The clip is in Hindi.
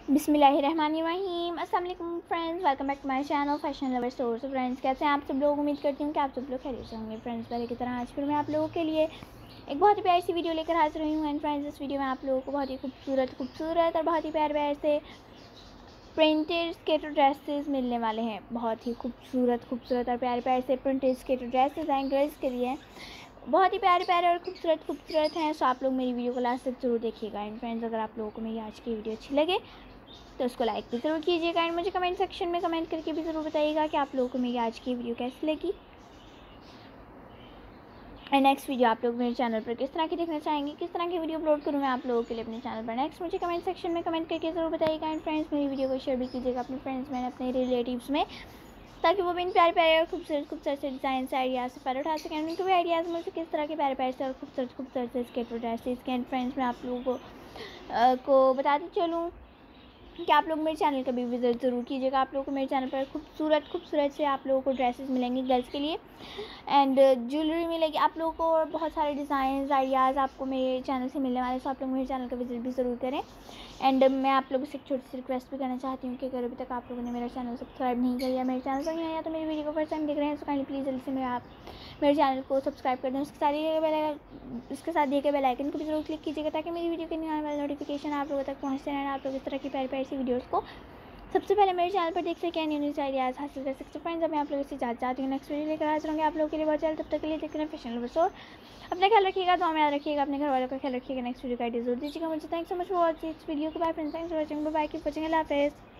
बिस्मिल्लाहिर्रहमानिर्रहीम। अस्सलाम वालेकुम friends, welcome back to my channel fashion lover store. तो फ्रेंड्स, कैसे हैं आप सब लोग? उम्मीद करती हूँ कि आप सब लोग खैरियत से होंगे। फ्रेंड्स, पहले की तरह आज फिर मैं आप लोगों के लिए एक बहुत ही प्यारी सी वीडियो लेकर हाजिर हुई हूँ। एंड फ्रेंड्स, इस वीडियो में आप लोगों को बहुत ही खूबसूरत और बहुत ही प्यारे से प्रिंटेड स्केटर ड्रेसेस मिलने वाले हैं। बहुत ही खूबसूरत और प्यारे से प्रिंटेड स्केटर ड्रेसेस हैं गर्ल्स के लिए। बहुत ही प्यारे और खूबसूरत हैं। सो आप लोग मेरी वीडियो को लास्ट तक जरूर देखिएगा। एंड फ्रेंड्स, अगर आप लोगों को मेरी आज की वीडियो अच्छी लगे तो उसको लाइक भी ज़रूर कीजिएगा। एंड मुझे कमेंट सेक्शन में कमेंट करके भी ज़रूर बताइएगा कि आप लोगों को मेरी आज की वीडियो कैसी लगी। एंड नेक्स्ट वीडियो आप लोग मेरे चैनल पर किस तरह की देखना चाहेंगे, किस तरह की वीडियो अपलोड करूँ मैं आप लोगों के लिए अपने चैनल पर नेक्स्ट, मुझे कमेंट सेक्शन में कमेंट करके ज़रूर बताइएगा। एंड फ्रेंड्स, मेरी वीडियो को शेयर भी कीजिएगा अपने फ्रेंड्स में, अपने रिलेटिव्स में, ताकि वो भी इन प्यारे और खूबसूरत से डिज़ाइन से आइडियाज़ से फ़ायदा उठा सकें। उनको भी आइडियाज़ मुझे किस तरह के प्यारे से और खूबसूरत से स्केटर ड्रेसेस के। एंड फ्रेंड्स, मैं आप लोगों को बताती चलूँ कि आप लोग मेरे चैनल का भी विज़िट ज़रूर कीजिएगा। आप लोगों को मेरे चैनल पर खूबसूरत से आप लोगों को ड्रेसेस मिलेंगी गर्ल्स के लिए। एंड ज्वेलरी मिलेगी आप लोगों को, और बहुत सारे डिज़ाइन आइडियाज़ आपको मेरे चैनल से मिलने वाले हैं। सो आप लोग मेरे चैनल का विज़िट भी ज़रूर करें। एंड मैं आप लोगों से एक छोटी सी रिक्वेस्ट भी करना चाहती हूँ कि अगर अभी तक आप लोगों ने मेरा चैनल सब्सक्राइब नहीं किया, मेरे चैनल पर नहीं आया, तो मेरी वीडियो को फर्स्ट टाइम देख रहे हैं, तो काइंडली प्लीज़ जल्दी से मेरे चैनल को सब्सक्राइब कर दें। उसके साथ दिए गए बेल आइकन को भी जरूर क्लिक कीजिएगा, ताकि मेरी वीडियो के नए आने वाले नोटिफिकेशन आप लोगों तक पहुँचते रहें। आप लोग इस तरह की प्यारी सी वीडियोज़ को सबसे पहले मेरे चैनल पर देख सकें, न्यूज़ आइडियाज़ हासिल कर सकते। फ्रेंड्स, अब मैं आप लोगों से इजाज़त चाहती हूँ। नेक्स्ट वीडियो लेकर हाजिर होंगे आप लोगों के लिए बहुत जल्द। तब तक के लिए देखते हैं फैशन लवर स्टोर। अपना ख्याल रखिएगा, दुआ में याद रखिएगा, अपने घर वालों का ख्याल रखिएगा। नेक्स्ट वीडियो का आइडिया जरूर दीजिएगा मुझे। Thanks so much for watching इस वीडियो को। Bye friends, thanks for watching, bye, keep watching, अल्लाह हाफिज़।